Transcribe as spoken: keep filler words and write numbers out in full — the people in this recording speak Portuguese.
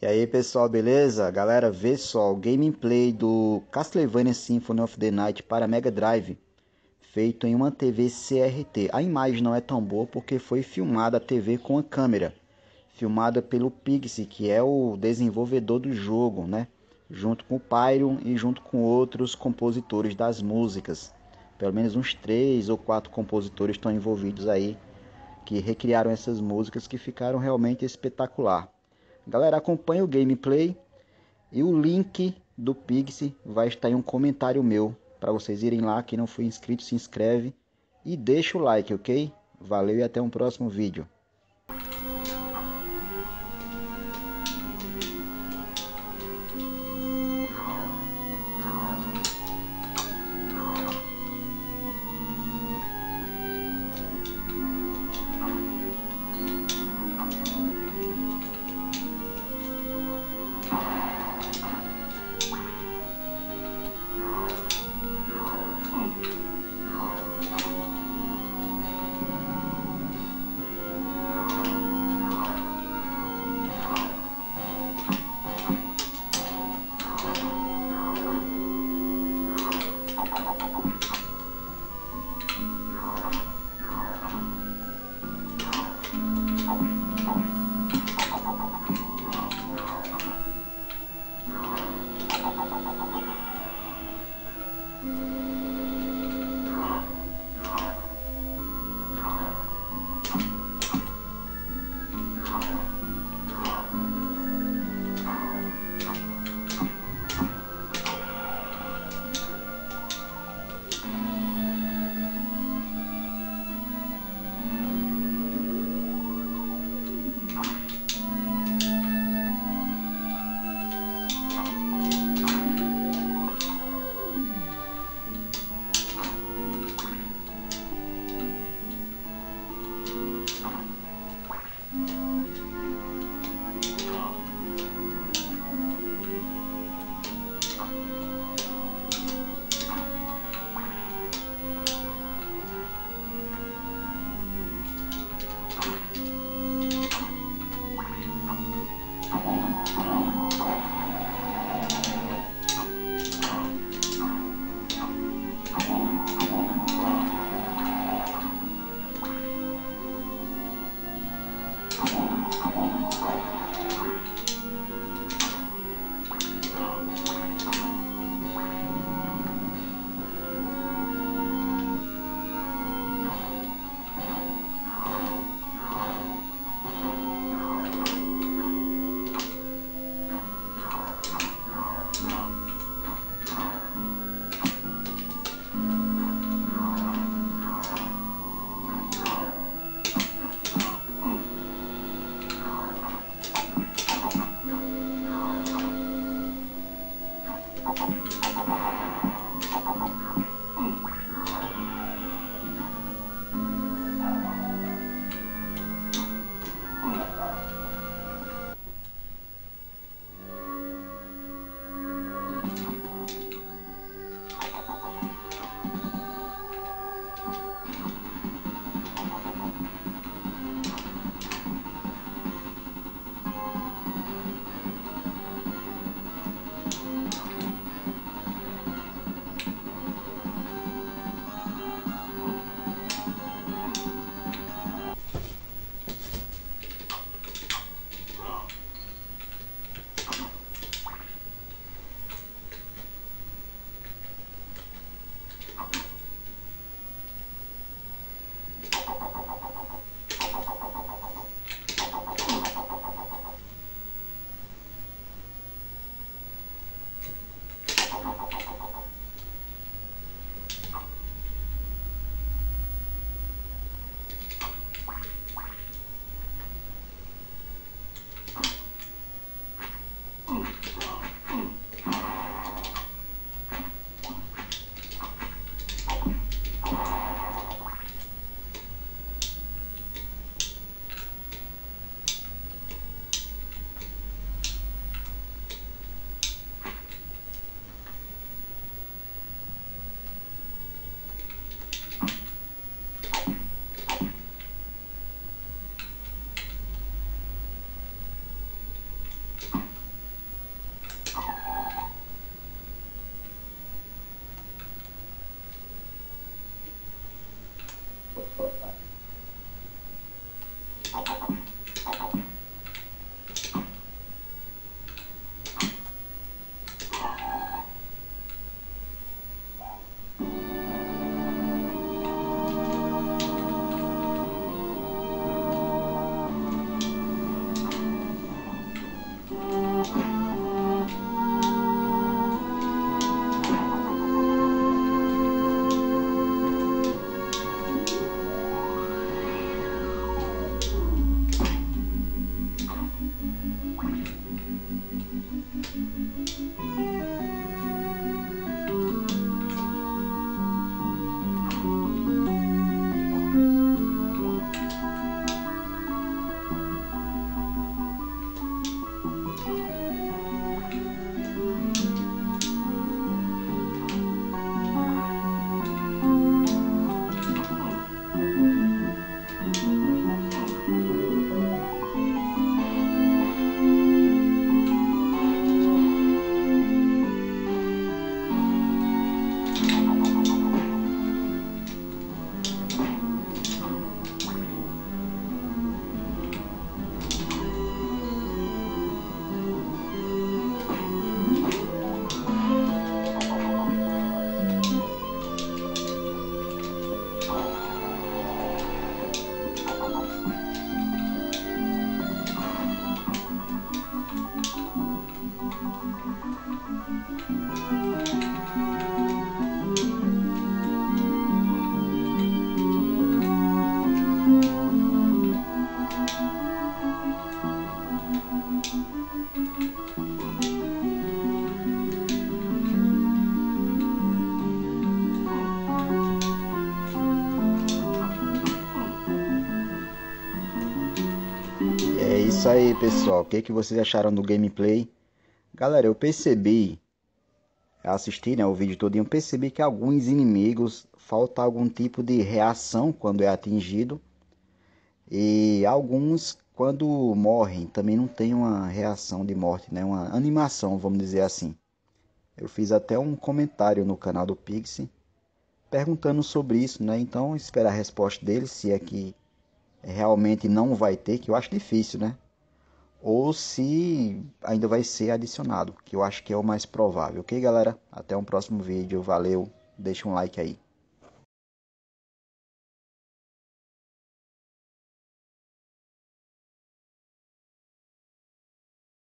E aí pessoal, beleza? Galera, vê só o gameplay do Castlevania Symphony of the Night para Mega Drive, feito em uma T V C R T. A imagem não é tão boa porque foi filmada a T V com a câmera, filmada pelo Pixie, que é o desenvolvedor do jogo, né? Junto com o Pyro e junto com outros compositores das músicas. Pelo menos uns três ou quatro compositores estão envolvidos aí, que recriaram essas músicas que ficaram realmente espetacular. Galera, acompanha o gameplay e o link do Pixie vai estar em um comentário meu para vocês irem lá. Quem não for inscrito, se inscreve e deixa o like, ok? Valeu e até um próximo vídeo. É isso aí, pessoal. O que que vocês acharam do gameplay? Galera, eu percebi, assisti, né, o vídeo todo, e eu percebi que alguns inimigos falta algum tipo de reação quando é atingido. E alguns, quando morrem, também não tem uma reação de morte, né? Uma animação, vamos dizer assim. Eu fiz até um comentário no canal do Pixie perguntando sobre isso, né? Então, esperar a resposta dele, se é que realmente não vai ter, que eu acho difícil, né? Ou se ainda vai ser adicionado, que eu acho que é o mais provável. Ok, galera? Até um próximo vídeo. Valeu. Deixa um like aí.